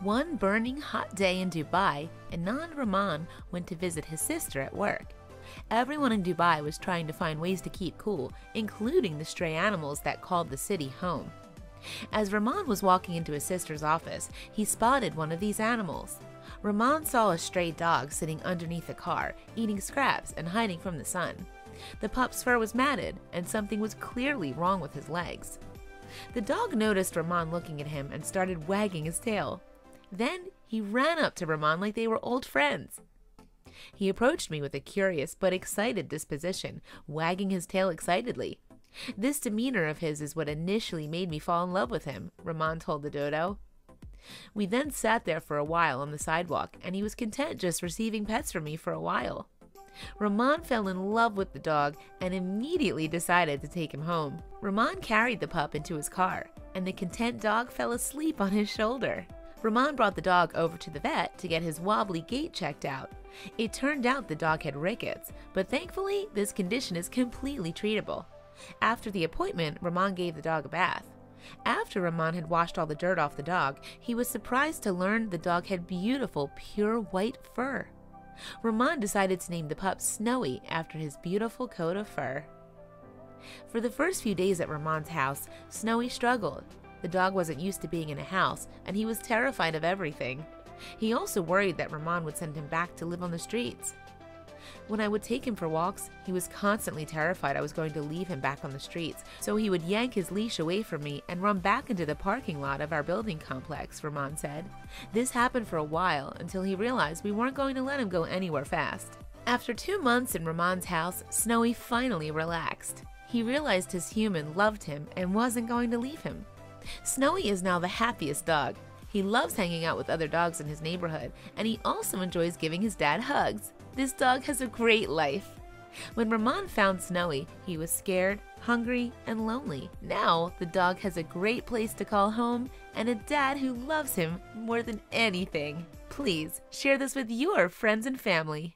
One burning hot day in Dubai, Anand Raman went to visit his sister at work. Everyone in Dubai was trying to find ways to keep cool, including the stray animals that called the city home. As Raman was walking into his sister's office, he spotted one of these animals. Raman saw a stray dog sitting underneath a car, eating scraps and hiding from the sun. The pup's fur was matted, and something was clearly wrong with his legs. The dog noticed Raman looking at him and started wagging his tail. Then he ran up to Raman like they were old friends. He approached me with a curious but excited disposition, wagging his tail excitedly. This demeanor of his is what initially made me fall in love with him, Raman told the dodo. We then sat there for a while on the sidewalk, and he was content just receiving pets from me for a while. Raman fell in love with the dog and immediately decided to take him home. Raman carried the pup into his car, and the content dog fell asleep on his shoulder. Raman brought the dog over to the vet to get his wobbly gait checked out. It turned out the dog had rickets, but thankfully this condition is completely treatable. After the appointment, Raman gave the dog a bath. After Raman had washed all the dirt off the dog, he was surprised to learn the dog had beautiful, pure white fur. Raman decided to name the pup Snowy after his beautiful coat of fur. For the first few days at Raman's house, Snowy struggled. The dog wasn't used to being in a house, and he was terrified of everything. He also worried that Raman would send him back to live on the streets. When I would take him for walks, he was constantly terrified I was going to leave him back on the streets, so he would yank his leash away from me and run back into the parking lot of our building complex, Raman said. This happened for a while until he realized we weren't going to let him go anywhere fast. After 2 months in Raman's house, Snowy finally relaxed. He realized his human loved him and wasn't going to leave him. Snowy is now the happiest dog. He loves hanging out with other dogs in his neighborhood, and he also enjoys giving his dad hugs. This dog has a great life. When Raman found Snowy, he was scared, hungry, and lonely. Now, the dog has a great place to call home and a dad who loves him more than anything. Please share this with your friends and family.